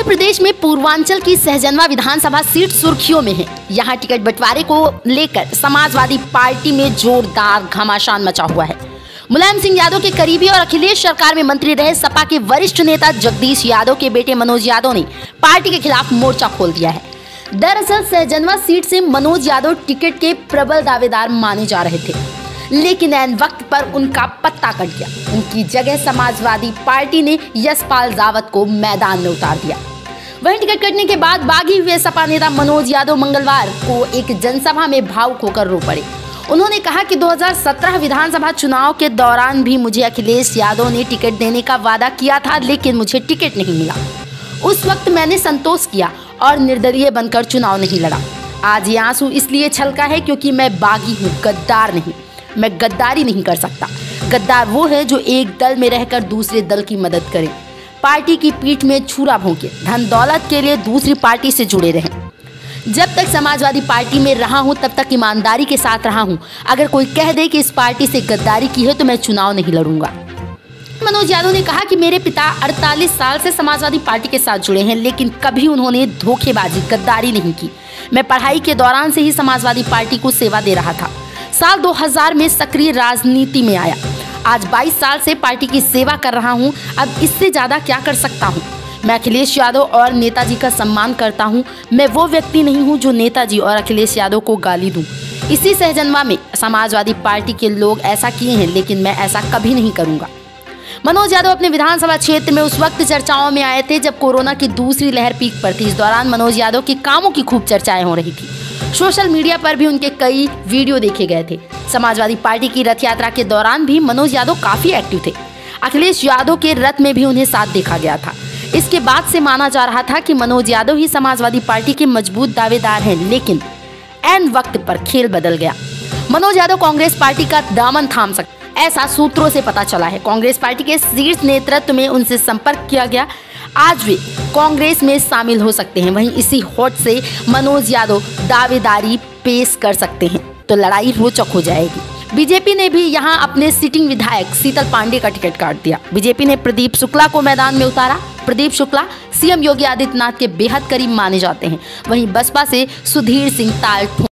प्रदेश में पूर्वांचल की सहजनवा विधानसभा सीट सुर्खियों में है। यहां टिकट बंटवारे को लेकर समाजवादी पार्टी में जोरदार घमासान मचा हुआ है। मुलायम सिंह यादव के करीबी और अखिलेश सरकार में मंत्री रहे सपा के वरिष्ठ नेता जगदीश यादव के बेटे मनोज यादव ने पार्टी के खिलाफ मोर्चा खोल दिया है। दरअसल सहजनवा सीट से मनोज यादव टिकट के प्रबल दावेदार माने जा रहे थे, लेकिन ऐन वक्त पर उनका पत्ता कट गया। उनकी जगह समाजवादी पार्टी ने यशपाल रावत को मैदान में उतार दिया। वहीं टिकट कटने के बाद बागी हुए सपा नेता मनोज यादव मंगलवार को एक जनसभा में भावुक होकर रो पड़े। उन्होंने कहा कि 2017 विधानसभा चुनाव के दौरान भी मुझे अखिलेश यादव ने टिकट देने का वादा किया था, लेकिन मुझे टिकट नहीं मिला। उस वक्त मैंने संतोष किया और निर्दलीय बनकर चुनाव नहीं लड़ा। आज ये आंसू इसलिए छलका है क्योंकि मैं बागी हूँ, गद्दार नहीं। मैं गद्दारी नहीं कर सकता। गद्दार वो है जो एक दल में रहकर दूसरे दल की मदद करे, पार्टी की पीठ में छुरा भोंके, धन दौलत के लिए दूसरी पार्टी से जुड़े रहें। जब तक समाजवादी पार्टी में रहा हूं तब तक ईमानदारी के साथ रहा हूं। अगर कोई कह दे कि इस पार्टी से गद्दारी की है तो मैं चुनाव नहीं लड़ूंगा। मनोज यादव ने कहा कि मेरे पिता 48 साल से समाजवादी पार्टी के साथ जुड़े हैं, लेकिन कभी उन्होंने धोखेबाजी, गद्दारी नहीं की। मैं पढ़ाई के दौरान से ही समाजवादी पार्टी को सेवा दे रहा था। साल 2000 में सक्रिय राजनीति में आया। आज 22 साल से पार्टी की सेवा कर रहा हूं। अब इससे ज्यादा क्या कर सकता हूं? मैं अखिलेश यादव और नेताजी का सम्मान करता हूं। मैं वो व्यक्ति नहीं हूं जो नेताजी और अखिलेश यादव को गाली दूं। इसी सहजनवा में समाजवादी पार्टी के लोग ऐसा किए हैं, लेकिन मैं ऐसा कभी नहीं करूंगा। मनोज यादव अपने विधानसभा क्षेत्र में उस वक्त चर्चाओं में आए थे जब कोरोना की दूसरी लहर पीक पर थी। इस दौरान मनोज यादव के कामों की खूब चर्चाएं हो रही थी। सोशल मीडिया पर भी उनके कई वीडियो देखे गए थे। समाजवादी पार्टी की रथ यात्रा के दौरान भी मनोज यादव काफी एक्टिव थे। अखिलेश यादव के रथ में भी उन्हें साथ देखा गया था। इसके बाद से माना जा रहा था कि मनोज यादव ही समाजवादी पार्टी के मजबूत दावेदार हैं, लेकिन ऐन वक्त पर खेल बदल गया। मनोज यादव कांग्रेस पार्टी का दामन थाम सकते, ऐसा सूत्रों से पता चला है। कांग्रेस पार्टी के शीर्ष नेतृत्व में उनसे संपर्क किया गया। आज वे कांग्रेस में शामिल हो सकते हैं। वहीं इसी होट से मनोज यादव दावेदारी पेश कर सकते हैं तो लड़ाई रोचक हो जाएगी। बीजेपी ने भी यहां अपने सिटिंग विधायक शीतल पांडे का टिकट काट दिया। बीजेपी ने प्रदीप शुक्ला को मैदान में उतारा। प्रदीप शुक्ला सीएम योगी आदित्यनाथ के बेहद करीब माने जाते हैं। वहीं बसपा से सुधीर सिंह ताल